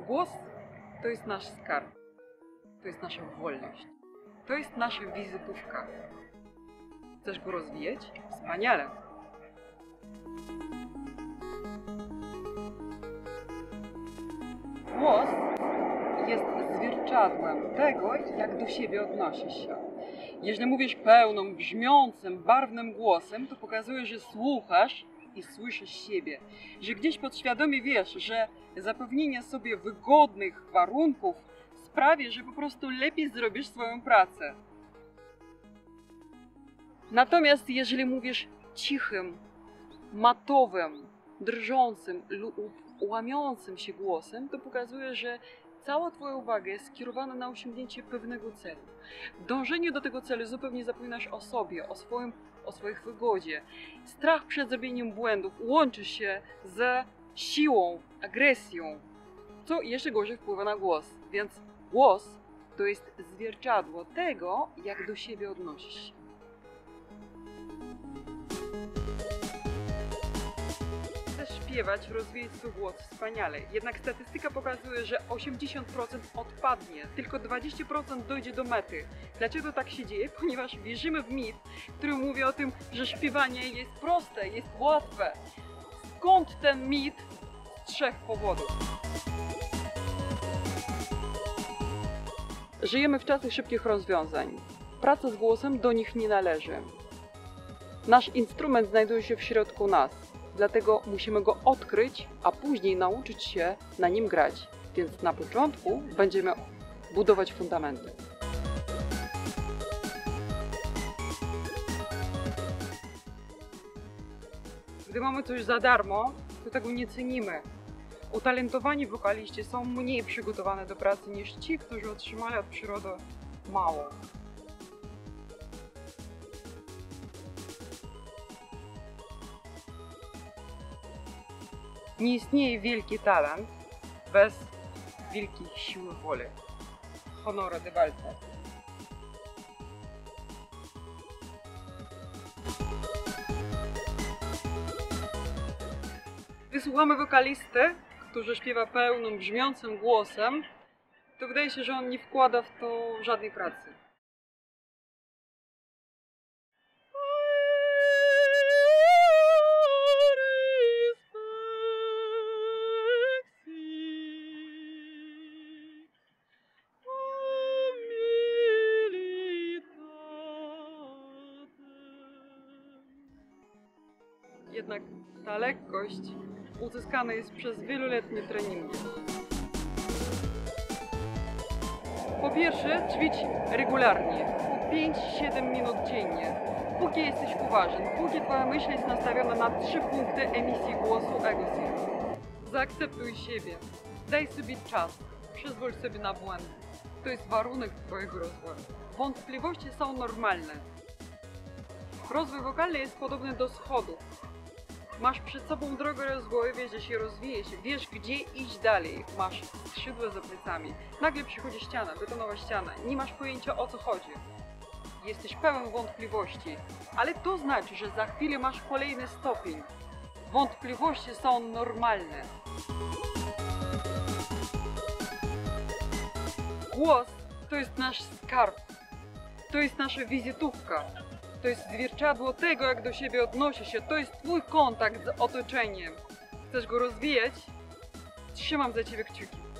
Głos to jest nasz skarb, to jest nasza wolność, to jest nasza wizytówka. Chcesz go rozwijać? Wspaniale! Głos jest zwierciadłem tego, jak do siebie odnosisz się. Jeżeli mówisz pełnym, brzmiącym, barwnym głosem, to pokazuje, że słuchasz i słyszysz siebie. Że gdzieś podświadomie wiesz, że zapewnienie sobie wygodnych warunków sprawi, że po prostu lepiej zrobisz swoją pracę. Natomiast jeżeli mówisz cichym, matowym, drżącym lub łamiącym się głosem, to pokazuje, że cała Twoja uwaga jest skierowana na osiągnięcie pewnego celu. W dążeniu do tego celu zupełnie zapominasz o sobie, o swoich wygodzie. Strach przed zrobieniem błędów łączy się ze siłą, agresją, co jeszcze gorzej wpływa na głos. Więc głos to jest zwierciadło tego, jak do siebie odnosisz się. Śpiewać, rozwijać swój głos wspaniale. Jednak statystyka pokazuje, że 80% odpadnie, tylko 20% dojdzie do mety. Dlaczego tak się dzieje? Ponieważ wierzymy w mit, który mówi o tym, że śpiewanie jest proste, jest łatwe. Skąd ten mit? Z 3 powodów. Żyjemy w czasach szybkich rozwiązań. Praca z głosem do nich nie należy. Nasz instrument znajduje się w środku nas. Dlatego musimy go odkryć, a później nauczyć się na nim grać. Więc na początku będziemy budować fundamenty. Gdy mamy coś za darmo, to tego nie cenimy. Utalentowani wokaliści są mniej przygotowani do pracy niż ci, którzy otrzymali od przyrody mało. Nie istnieje wielki talent bez wielkiej siły woli. Honora de Walter. Gdy słuchamy wokalisty, który śpiewa pełnym, brzmiącym głosem, to wydaje się, że on nie wkłada w to żadnej pracy. Jednak ta lekkość uzyskana jest przez wieloletnie treningi. Po pierwsze, ćwicz regularnie, po 5-7 minut dziennie, póki jesteś uważny, póki Twoja myśl jest nastawiona na 3 punkty emisji głosu ego. Zaakceptuj siebie, daj sobie czas, pozwól sobie na błędy. To jest warunek Twojego rozwoju. Wątpliwości są normalne. Rozwój wokalny jest podobny do schodów. Masz przed sobą drogę rozwoju, wiesz, że się rozwijesz, wiesz, gdzie iść dalej. Masz skrzydła za plecami. Nagle przychodzi ściana, betonowa ściana. Nie masz pojęcia, o co chodzi. Jesteś pełen wątpliwości, ale to znaczy, że za chwilę masz kolejny stopień. Wątpliwości są normalne. Głos to jest nasz skarb. To jest nasza wizytówka. To jest zwierciadło tego, jak do siebie odnosi się. To jest Twój kontakt z otoczeniem. Chcesz go rozwijać? Trzymam za Ciebie kciuki.